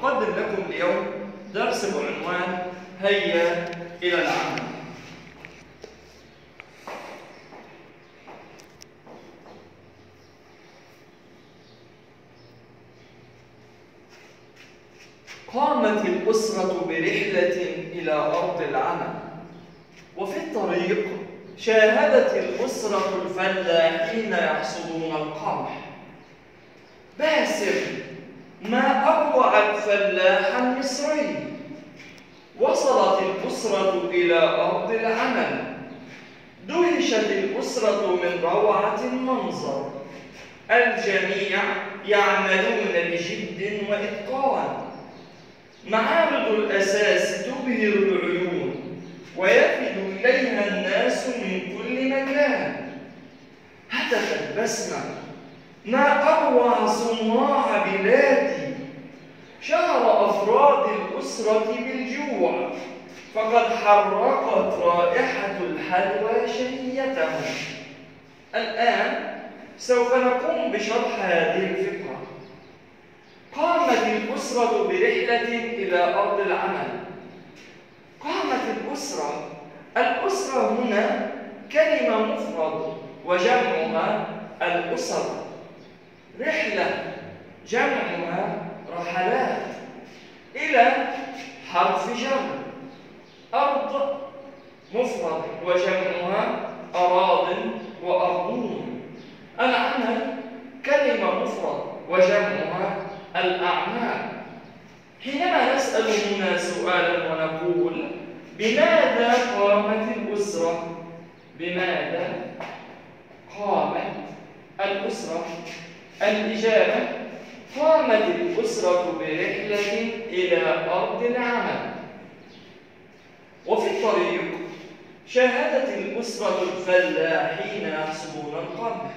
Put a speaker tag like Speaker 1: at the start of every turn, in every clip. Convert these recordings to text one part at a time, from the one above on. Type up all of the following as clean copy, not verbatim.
Speaker 1: أقدم لكم اليوم درس بعنوان هيا إلى العمل. قامت الأسرة برحلة إلى أرض العمل، وفي الطريق شاهدت الأسرة الفلاحين يحصدون القمح. باسم، ما أروع الفلاح المصري! وصلت الأسرة إلى أرض العمل. دهشت الأسرة من روعة المنظر. الجميع يعملون بجد وإتقان. معارض الأساس تبهر العيون، ويفد إليها الناس من كل مكان. هتفت بسمة: ما أروع صناع بلادي! شعر أفراد الأسرة بالجوع، فقد حرقت رائحة الحلوى شهيتهم. الآن سوف نقوم بشرح هذه الفكرة. قامت الأسرة برحلة إلى أرض العمل. قامت الأسرة. الأسرة هنا كلمة مفرد وجمعها الأسر. رحلة جمعها رحلات. إلى حرف جر. أرض مفرد وجمعها أراض وأرضون. العمل كلمة مفرد وجمعها الأعمال. حينما نسأل هنا سؤالا ونقول: بماذا قامت الأسرة؟ بماذا قامت الأسرة؟ الإجابة: قامت الأسرة برحلة إلى أرض العمل، وفي الطريق شاهدت الأسرة الفلاحين يحصدون القمح.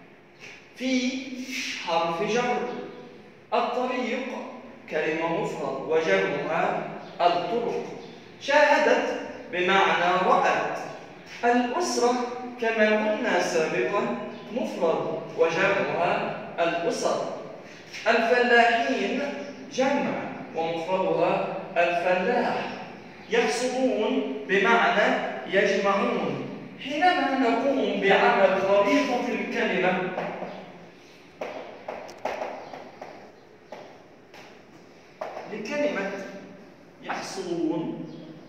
Speaker 1: في حرف جر. الطريق كلمة مفرد وجمعها الطرق. شاهدت بمعنى رأت. الأسرة كما قلنا سابقا مفرد وجمعها الأسر. الفلاحين جمع ومفردها الفلاح. يحصدون بمعنى يجمعون. حينما نقوم بعمل خريطة الكلمة لكلمة يحصدون،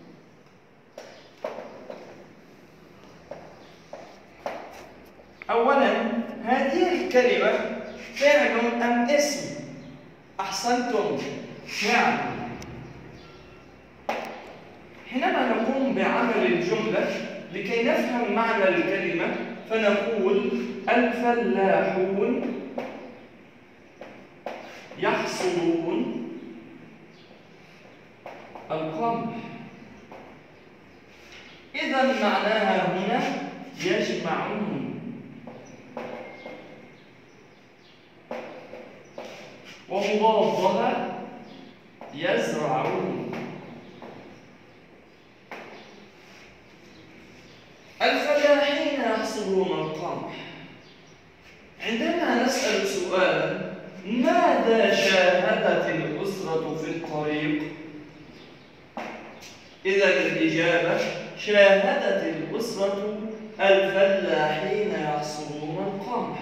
Speaker 1: أولا هذه الكلمة فعل أم اسم؟ أحسنتم، فعل. حينما نقوم بعمل الجملة لكي نفهم معنى الكلمة فنقول: الفلاحون يحصدون القمح. إذا معناها هنا يجمعون. ومضادها يزرعون. الفلاحين يحصدون القمح. عندما نسأل سؤالا: ماذا شاهدت الأسرة في الطريق؟ إذا الإجابة: شاهدت الأسرة الفلاحين يحصدون القمح.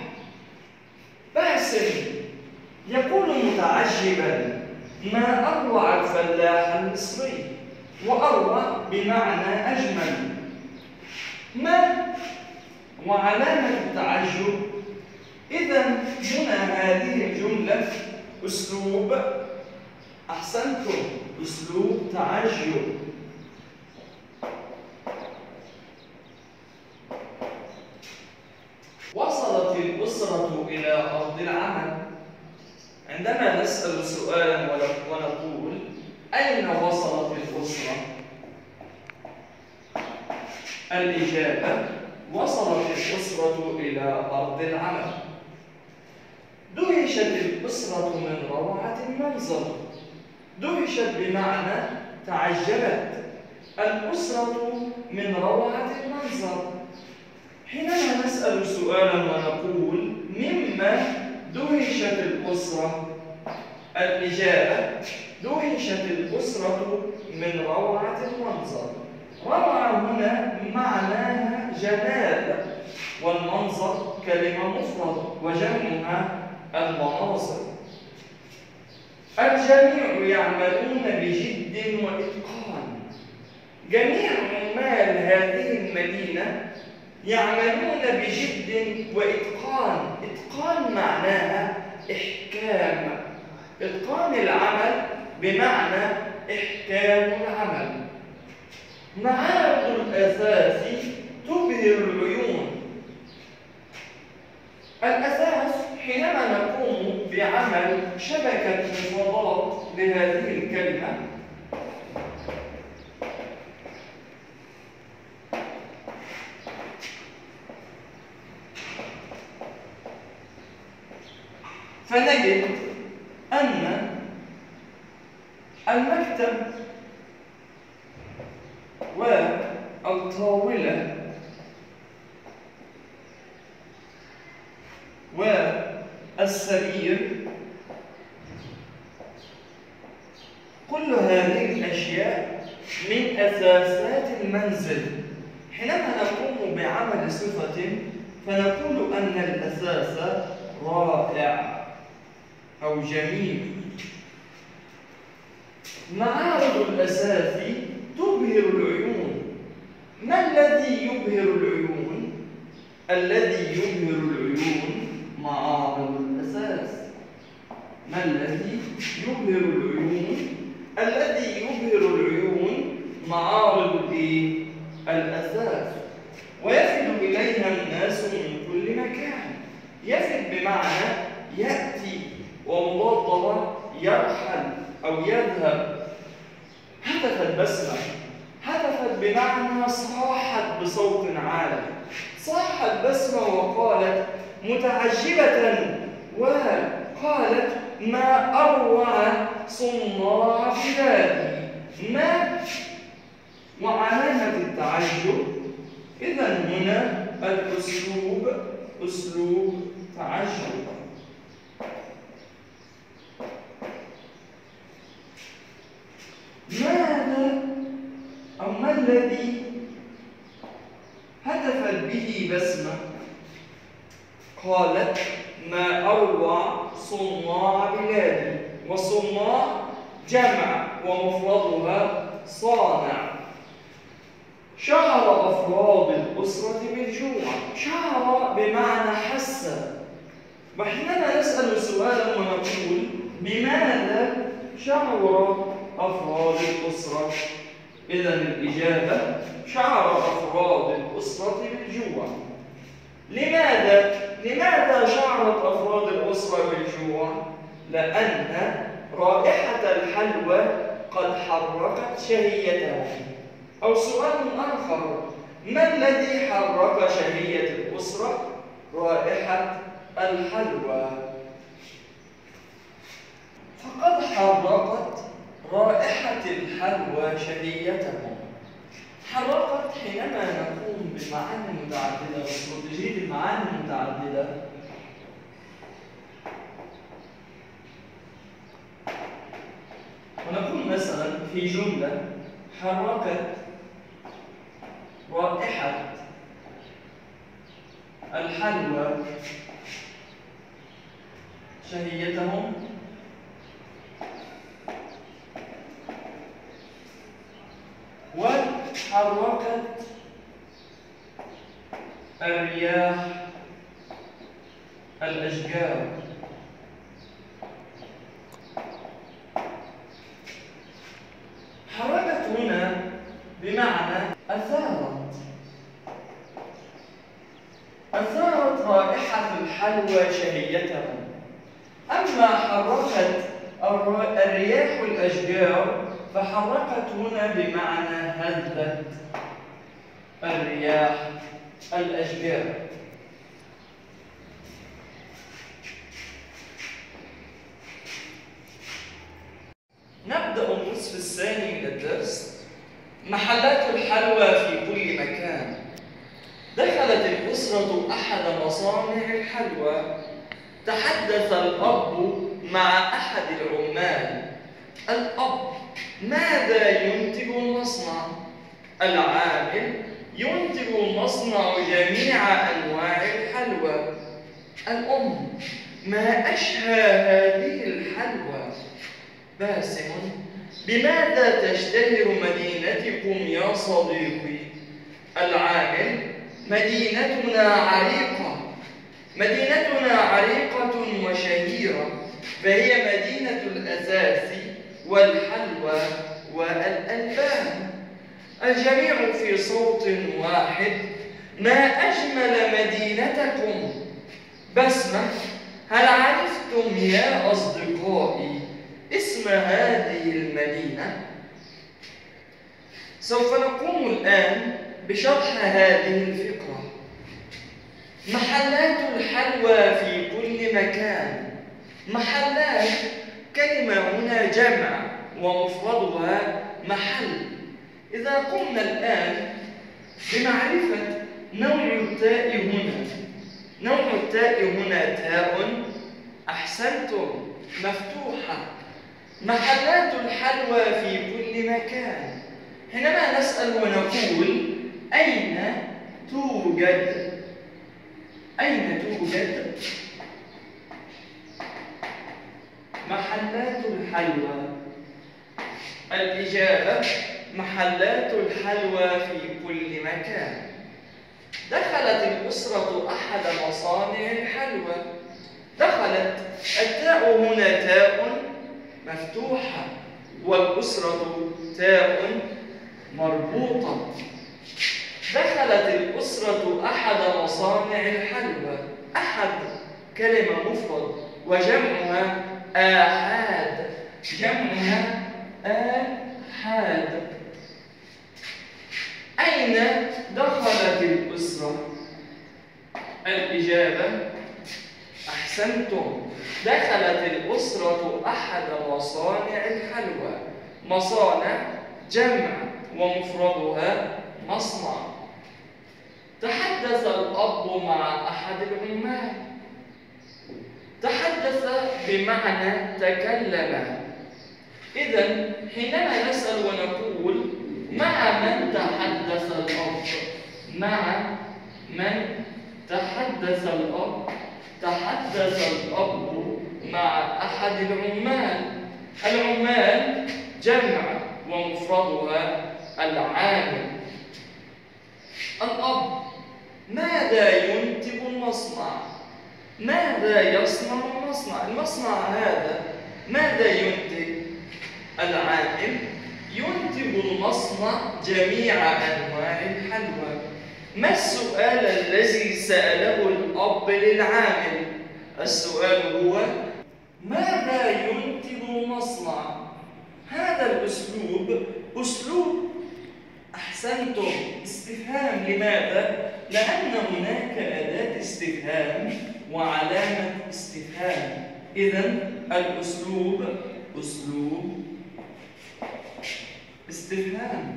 Speaker 1: باسم يقول متعجبا: ما أروع الفلاح المصري! وأروع بمعنى أجمل. ما وعلامة التعجب. إذا هنا هذه الجملة أسلوب، أحسنتم، أسلوب تعجب. وصلت الأسرة إلى أرض العمل. عندما نسأل سؤالا ونقول: أين وصلت الأسرة؟ الإجابة: وصلت الأسرة إلى أرض العمل. دهشت الأسرة من روعة المنظر. دهشت بمعنى تعجبت. الأسرة من روعة المنظر. حينما نسأل سؤالا ونقول: مما دهشت الأسرة؟ الإجابة: دهشت الأسرة من روعة المنظر. روعة هنا معناها جمال، والمنظر كلمة مفرد وجمعها المناظر. الجميع يعملون بجد وإتقان. جميع عمال هذه المدينة يعملون بجد وإتقان. إتقان معناها إحكام. إتقان العمل بمعنى إحكام العمل. معارض الأثاث تبهر العيون. الأثاث حينما نقوم بعمل شبكة مفردات لهذه الكلمة فنجد أن المكتب والطاولة والسرير كل هذه الأشياء من أساسات المنزل. حينما نقوم بعمل صفة فنقول أن الأساس رائع أو جميل. معارض الأساس تبهر العيون. ما الذي يبهر العيون؟ الذي يبهر العيون معارض الأساس. ما الذي يبهر العيون؟ الذي يبهر العيون معارض الأساس. ويفد إليها الناس من كل مكان. يفد بمعنى يأتي، ومضادها يرحل أو يذهب. هتفت بسمة. هتفت بمعنى صاحت بصوت عالي. صاحت بسمة وقالت متعجبة، وقالت ما أروع صناع بلادي. ما وعلامة التعجب. إذن هنا الأسلوب أسلوب تعجب. ماذا أو ما الذي هتفت به بسمة؟ قالت ما أروع صناع بلادي. وصناع جمع ومفردها صانع. شعر أفراد الأسرة بالجوع. شعر بمعنى حس. وحينما نسأل سؤالا ونقول بماذا شعر أفراد الأسرة؟ إذن الإجابة: شعر أفراد الأسرة بالجوع. لماذا شعرت أفراد الأسرة بالجوع؟ لأن رائحة الحلوى قد حركت شهيتهم. أو سؤال آخر: ما الذي حرك شهية الأسرة؟ رائحة الحلوى. فقد حركت رائحة الحلوى شهيتهم. حركت حينما نقوم بمعاني متعددة، واستراتيجية المعاني المتعددة ونقول مثلا في جملة: حركت رائحة الحلوى شهيتهم. وحركت الرياح الأشجار. حركت هنا بمعنى أثارت رائحة الحلوى شهيتهم. أما حركت الرياح الأشجار فحركت هنا بمعنى هزت الرياح الأشجار. نبدأ النصف الثاني من الدرس. محلات الحلوى في كل مكان. دخلت الأسرة أحد مصانع الحلوى. تحدث الأب مع أحد العمال: الأب ماذا ينتج المصنع؟ العامل: ينتج المصنع جميع أنواع الحلوى. الأم: ما أشهى هذه الحلوى. باسم: بماذا تشتهر مدينتكم يا صديقي؟ العامل: مدينتنا عريقة. مدينتنا عريقة وشهيرة، فهي مدينة الأثاث والحلوى والألبان. الجميع في صوت واحد: ما أجمل مدينتكم. بسمة: هل عرفتم يا أصدقائي اسم هذه المدينة؟ سوف نقوم الآن بشرح هذه الفقرة. محلات الحلوى في كل مكان. محلات كلمة هنا جمع ومفردها محل. إذا قمنا الآن بمعرفة نوع التاء هنا، نوع التاء هنا تاء، أحسنتم، مفتوحة. محلات الحلوى في كل مكان. حينما نسأل ونقول أين توجد؟ أين توجد محلات الحلوى؟ الإجابة: محلات الحلوى في كل مكان. دخلت الأسرة أحد مصانع الحلوى. دخلت، التاء هنا تاء مفتوحة، والأسرة تاء مربوطة. دخلت الأسرة أحد مصانع الحلوى. أحد كلمة مفرد وجمعها آحاد. جمعها آحاد. أين دخلت الأسرة؟ الإجابة: أحسنتم، دخلت الأسرة أحد مصانع الحلوى. مصانع جمع ومفردها مصنع. تحدث الأب مع أحد العمال. تحدث بمعنى تكلم. إذن حينما نسأل ونقول مع من تحدث الأب؟ مع من تحدث الأب؟ تحدث الأب مع أحد العمال. العمال جمع ومفردها العامل. الأب: ماذا ينتج المصنع؟ ماذا يصنع المصنع؟ المصنع هذا ماذا ينتج؟ العامل: ينتج المصنع جميع أنواع الحلوى. ما السؤال الذي سأله الأب للعامل؟ السؤال هو: ماذا ينتج المصنع؟ هذا الأسلوب أسلوب، أحسنتم، استفهام. لماذا؟ لأن هناك أداة استفهام وعلامة استفهام. إذن الأسلوب أسلوب استفهام.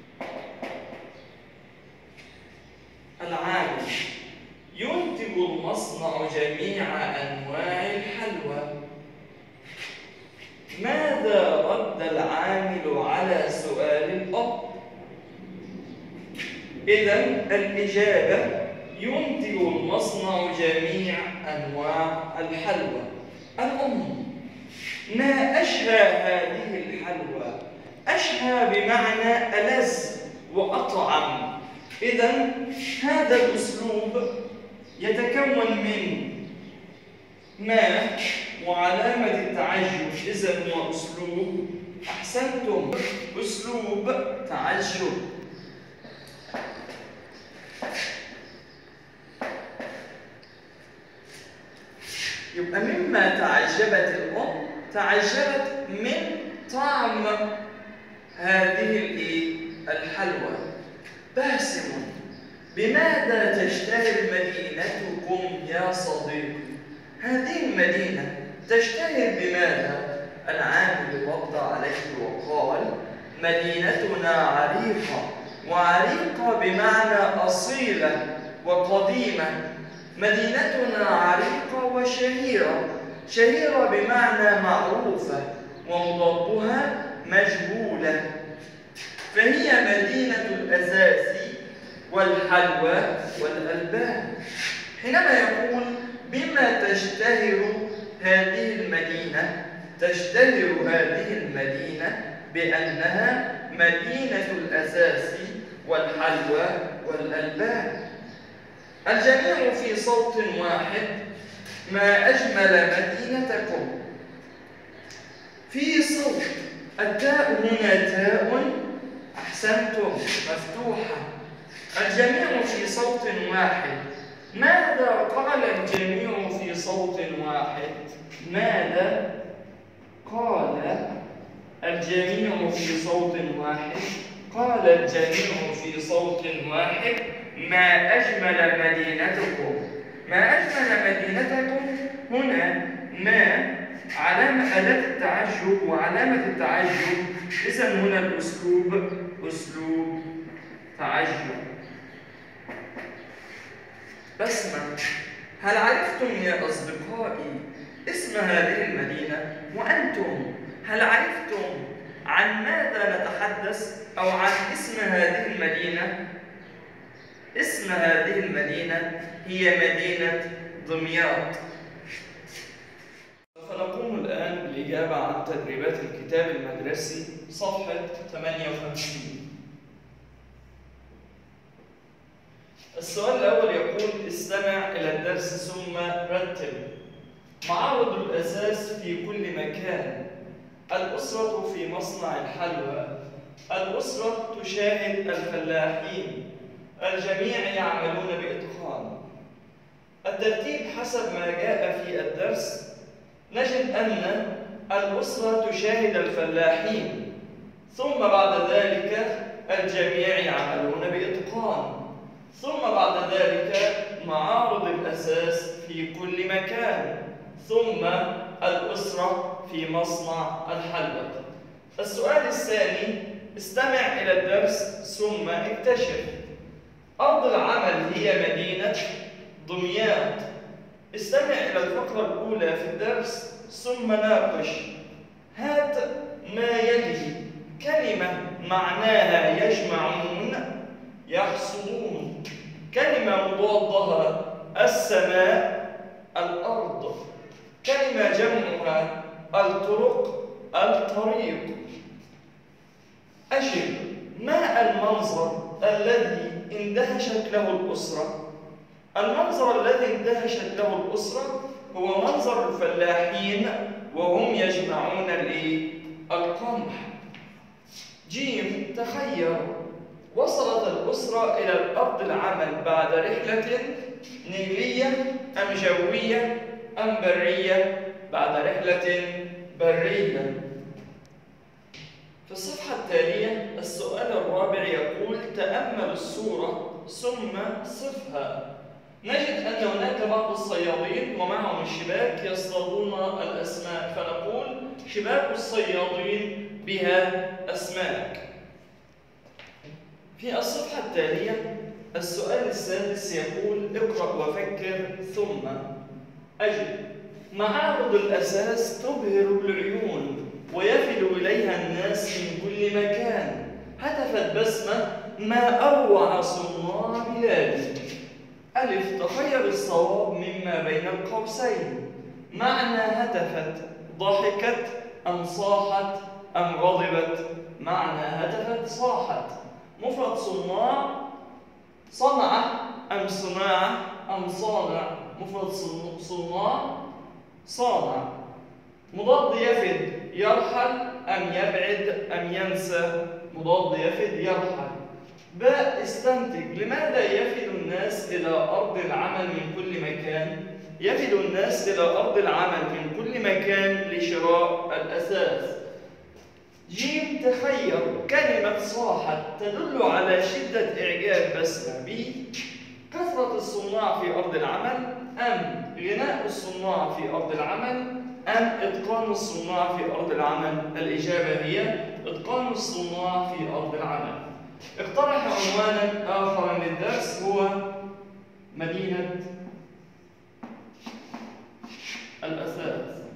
Speaker 1: العامل: ينتج المصنع جميع أنواع الحلوى. ماذا رد العامل على سؤال الأب؟ إذن الإجابة: ينتج المصنع جميع أنواع الحلوى. الأم: ما أشهى هذه الحلوى؟ أشهى بمعنى ألذ وأطعم. إذن هذا الأسلوب يتكون من ما وعلامة التعجب. إذن هو أسلوب، أحسنتم، أسلوب تعجب. يبقى مما تعجبت الأم، تعجبت من طعم هذه الحلوى. باسم: بماذا تشتهر مدينتكم يا صديقي؟ هذه المدينة تشتهر بماذا؟ العامل رد عليه وقال: مدينتنا عريقة. وعريقة بمعنى أصيلة وقديمة. مدينتنا عريقة وشهيرة، شهيرة بمعنى معروفة ومضادها مجهولة، فهي مدينة الأساس والحلوى والألبان. حينما يقول بما تشتهر هذه المدينة، تشتهر هذه المدينة بأنها مدينة الأساس والحلوى والألبان. الجميع في صوت واحد: ما أجمل مدينتكم. في صوت، التاء هنا تاء، أحسنتم، مفتوحة. الجميع في صوت واحد. ماذا قال الجميع في صوت واحد؟ ماذا قال الجميع في صوت واحد؟ قال الجميع في صوت واحد: ما أجمل مدينتكم. ما أجمل مدينتكم هنا ما علامة أداة التعجب، وعلامة التعجب إذن هنا الأسلوب أسلوب تعجب. بسمة. هل عرفتم يا أصدقائي اسم هذه المدينة؟ وأنتم هل عرفتم عن ماذا نتحدث أو عن اسم هذه المدينة؟ اسم هذه المدينة هي مدينة دمياط. فنقوم الآن بالإجابة عن تدريبات الكتاب المدرسي صفحة 58. السؤال الأول يقول: استمع إلى الدرس ثم رتب. معارض الأساس في كل مكان. الأسرة في مصنع الحلوى. الأسرة تشاهد الفلاحين. الجميع يعملون بإتقان. الترتيب حسب ما جاء في الدرس: نجد أن الأسرة تشاهد الفلاحين، ثم بعد ذلك الجميع يعملون بإتقان، ثم بعد ذلك معارض الأساس في كل مكان، ثم الأسرة في مصنع الحلوى. السؤال الثاني: استمع إلى الدرس ثم اكتشف. أرض العمل هي مدينة دمياط. استمع إلى الفقرة الأولى في الدرس ثم ناقش. هات ما يلي: كلمة معناها يجمعون يحصلون. كلمة مضادها السماء الأرض. كلمة جمعها الطرق الطريق. أجب: ما المنظر الذي اندهشت له الأسرة؟ المنظر الذي اندهشت له الأسرة هو منظر الفلاحين وهم يجمعون القمح. جيم: تخيل. وصلت الأسرة إلى الأرض العمل بعد رحلة نيلية أم جوية أم برية؟ بعد رحلة برية. في الصفحة التالية السؤال الرابع يقول: تأمل الصورة ثم صفها. نجد أن هناك بعض الصيادين ومعهم الشباك يصطادون الأسماك، فنقول: شباك الصيادين بها أسماك. في الصفحة التالية السؤال السادس يقول: اقرأ وفكر ثم أجب. معارض الأساس تبهر العيون ويفد إليها الناس من كل مكان. هتفت بسمة: ما أروع صناع بلادي. ألف: تخير الصواب مما بين القوسين. معنى هتفت: ضحكت أم صاحت أم غضبت؟ معنى هتفت: صاحت. مفرد صناع: صنع أم صناعة أم صانع؟ مفرد صناع: صانع. مضاد يفد: يرحل أم يبعد أم ينسى؟ مضاد يفد: يرحل. باء: استنتج. لماذا يفد الناس إلى أرض العمل من كل مكان؟ يفد الناس إلى أرض العمل من كل مكان لشراء الأساس. جيم: تخير. كلمة صاحت تدل على شدة إعجاب بسمة بكثرة الصناع في أرض العمل، أم غناء الصناع في أرض العمل، أم إتقان الصناع في أرض العمل؟ الإجابة هي إتقان الصناع في أرض العمل. اقترح عنوانا آخر للدرس هو مدينة الأساس.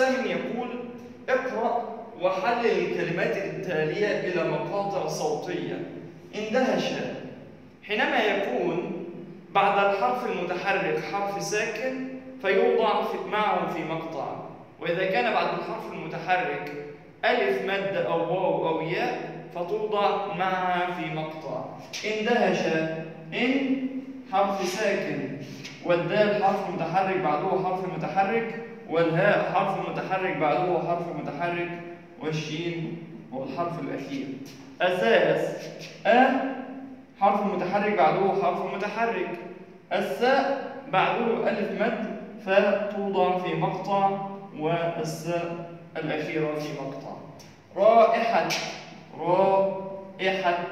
Speaker 1: الثامن يقول اقرأ وحلل الكلمات التالية إلى مقاطع صوتية. اندهش حينما يكون بعد الحرف المتحرك حرف ساكن فيوضع معه في مقطع، وإذا كان بعد الحرف المتحرك ألف مد أو واو أو ياء فتوضع معها في مقطع. اندهش، إن حرف ساكن، والدال حرف متحرك بعده حرف متحرك، والهاء حرف متحرك بعده حرف متحرك، والشين هو الحرف الأخير. أساس، حرف متحرك بعده حرف متحرك، الساء بعده ألف مد فتوضع في مقطع، والساء الأخيرة في مقطع. رائحة، رائحة.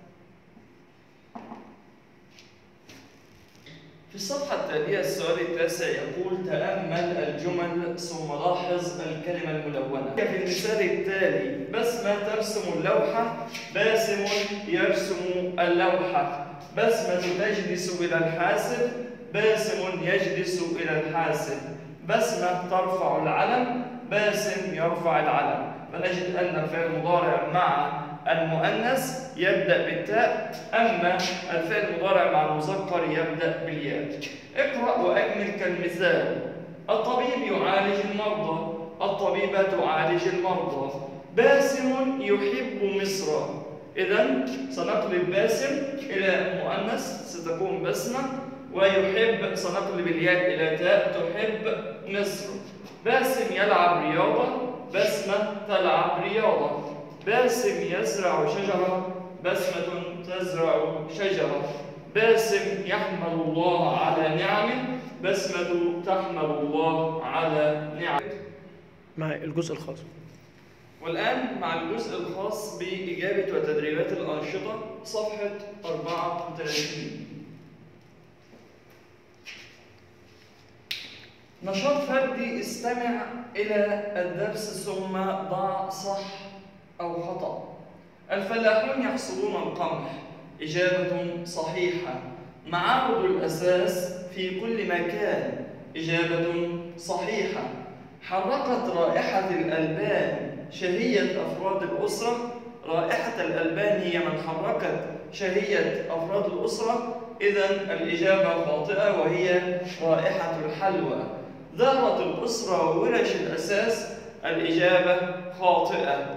Speaker 1: في الصفحة التالية السؤال التاسع يقول تأمل الجمل ثم لاحظ الكلمة الملونة. في المثال التالي بسمة ترسم اللوحة، باسم يرسم اللوحة. بسمة تجلس إلى الحاسب، باسم يجلس إلى الحاسب. بسمة ترفع العلم، باسم يرفع العلم. فنجد أن الفعل المضارع مع المؤنث يبدأ بالتاء، أما الفعل المضارع مع المذكر يبدأ بالياء. اقرأ وأكمل كالمثال. الطبيب يعالج المرضى، الطبيبة تعالج المرضى. باسم يحب مصر. إذن سنقلب باسم إلى مؤنث ستكون بسمة، ويحب سنقلب الياء إلى تاء تحب مصر. باسم يلعب رياضة، بسمة تلعب رياضة. باسم يزرع شجرة، بسمة تزرع شجرة. باسم يحمد الله على نعمه، بسمة تحمد الله على نعمه.
Speaker 2: مع الجزء الخاص.
Speaker 1: والآن مع الجزء الخاص بإجابة وتدريبات الأنشطة، صفحة 34. نشاط فردي. استمع إلى الدرس ثم ضع صح أو خطأ. الفلاحون يحصدون القمح. إجابة صحيحة. معارض الأساس في كل مكان. إجابة صحيحة. حركت رائحة الألبان شهية أفراد الأسرة. رائحة الألبان هي من حركت شهية أفراد الأسرة، إذن الإجابة خاطئة وهي رائحة الحلوى. ذارت الأسرة ورش الأساس. الإجابة خاطئة،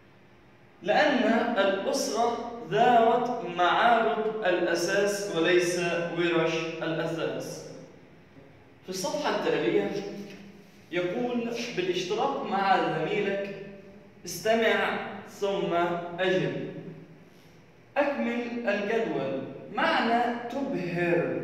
Speaker 1: لأن الأسرة ذارت معارض الأساس وليس ورش الأساس. في الصفحة التالية يقول بالاشتراك مع زميلك استمع ثم أجب. أكمل الجدول. معنى تبهر،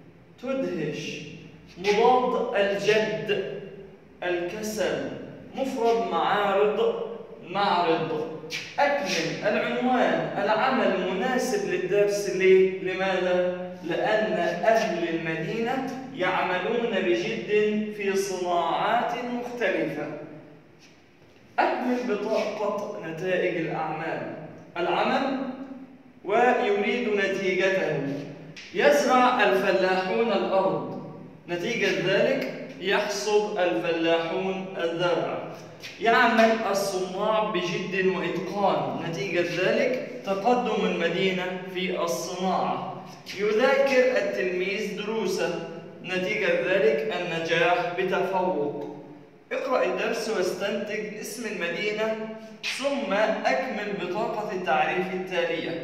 Speaker 1: تدهش. مضاد الجد، الكسل. مفرد معارض، معرض. أكمل العنوان. العمل مناسب للدرس. ليه؟ لماذا؟ لأن أهل المدينة يعملون بجد في صناعات مختلفة. أكمل بطاقة نتائج الأعمال. العمل ويريد نتيجته. يزرع الفلاحون الأرض، نتيجة ذلك يحصد الفلاحون الزرع. يعمل الصناع بجد وإتقان، نتيجة ذلك تقدم المدينة في الصناعة. يذاكر التلميذ دروسه، نتيجة ذلك النجاح بتفوق. اقرأ الدرس واستنتج اسم المدينة ثم أكمل بطاقة التعريف التالية.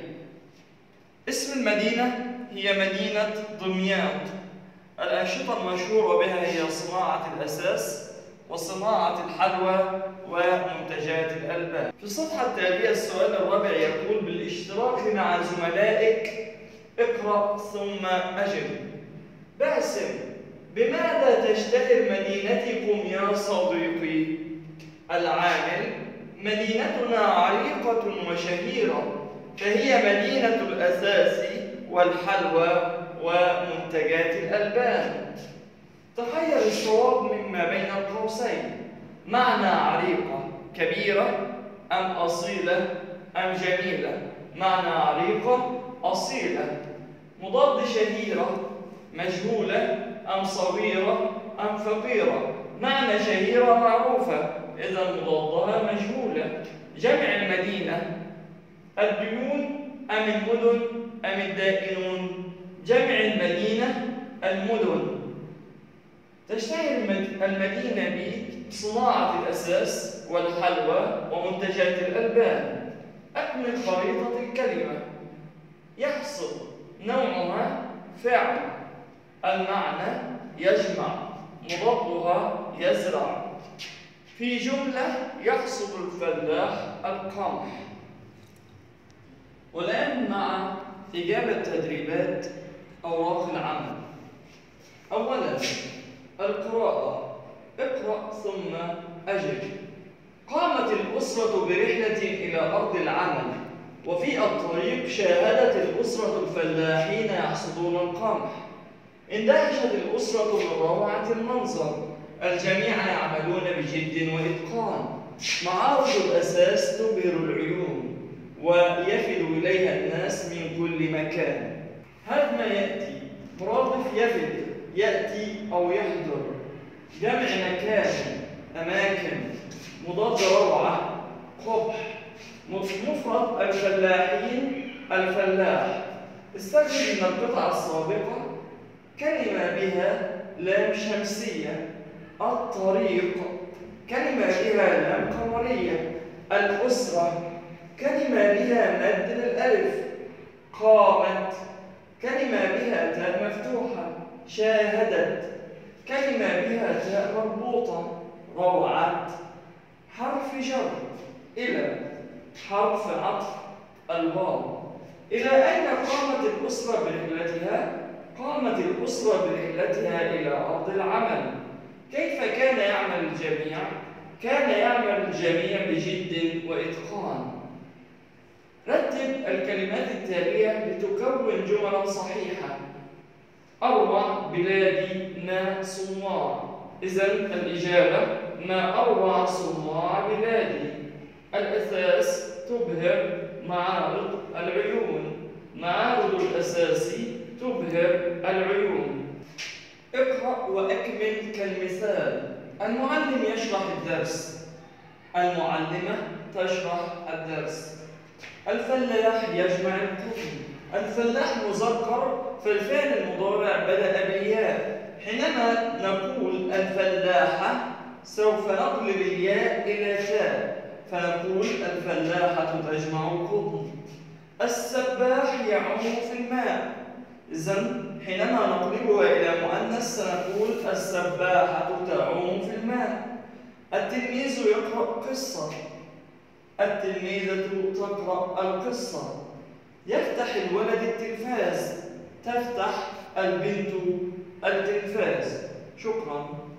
Speaker 1: اسم المدينة هي مدينة دمياط. الأنشطة المشهورة بها هي صناعة الأساس وصناعة الحلوى ومنتجات الألبان. في الصفحة التالية السؤال الرابع يقول بالاشتراك مع زملائك اقرأ ثم أجب. باسم: بماذا تشتهر مدينتكم يا صديقي؟ العامل: مدينتنا عريقة وشهيرة، فهي مدينة الأساس والحلوى ومنتجات الألبان. تخير الصواب مما بين القوسين. معنى عريقة: كبيرة أم أصيلة أم جميلة؟ معنى عريقة: أصيلة. مضاد شهيرة: مجهولة أم صغيرة أم فقيرة؟ معنى شهيرة معروفة، إذا مضادها مجهولة. جمع المدينة الديون أم المدن أم الدائنون؟ جمع المدينة المدن. تشتهر المدينة بصناعة الأساس والحلوى ومنتجات الألبان. أكمل خريطة الكلمة. يحصل نوعها فعل، المعنى يجمع، مضادها يزرع. في جملة يحصد الفلاح القمح. والآن مع إجابة تدريبات أوراق العمل. أولاً القراءة. اقرأ ثم أجب. قامت الأسرة برحلة إلى أرض العمل، وفي الطريق شاهدت الأسرة الفلاحين يحصدون القمح. اندهشت الأسرة من روعة المنظر، الجميع يعملون بجد وإتقان. معارض الأساس تبهر العيون ويفد إليها الناس من كل مكان. هذا ما يأتي مرادف يفد، يأتي أو يحضر. جمع مكان، أماكن. مضاد روعة، قبح. مفرد الفلاحين، الفلاح. استخدم من القطعة السابقة كلمة بها لام شمسية. الطريق كلمة بها لام قمرية. الأسرة كلمة بها مد للألف. قامت كلمة بها تاء مفتوحة. شاهدت كلمة بها تاء مربوطة. روعت حرف جر. إلى حرف عطف. الواو. إلى أين قامت الأسرة برحلتها؟ قامت الأسرة برحلتها إلى أرض العمل. كيف كان يعمل الجميع؟ كان يعمل الجميع بجد وإتقان. رتب الكلمات التالية لتكون جملا صحيحة. أروع بلادنا صناع. إذن الإجابة ما أروع صناع بلادي. الأساس تبهر معارض العيون. معارض الأساس تبهر العيون. اقرأ وأكمل كالمثال. المعلم يشرح الدرس. المعلمة تشرح الدرس. الفلاح يجمع القطن. الفلاح مذكر فالفعل المضارع بدأ بالياء. حينما نقول الفلاحة سوف نقلب الياء إلى تاء فنقول الفلاحة تجمع القطن. السباح يعوم في الماء. إذن حينما نقلبها إلى مؤنث سنقول السباحة تعوم في الماء. التلميذ يقرأ قصة. التلميذة تقرأ القصة. يفتح الولد التلفاز. تفتح البنت التلفاز. شكراً.